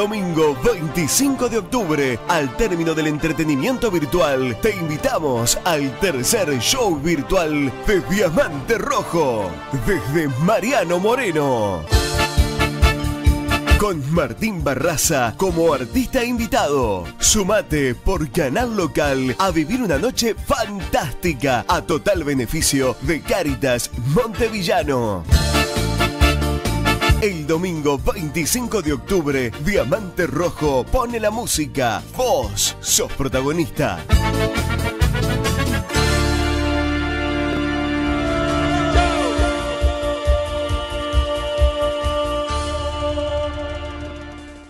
domingo 25 de octubre, al término del entretenimiento virtual, te invitamos al tercer show virtual de Diamante Rojo, desde Mariano Moreno. Con Martín Barraza como artista invitado. Sumate por Canal Local a vivir una noche fantástica a total beneficio de Cáritas Montevillano. El domingo 25 de octubre, Diamante Rojo pone la música. Vos sos protagonista.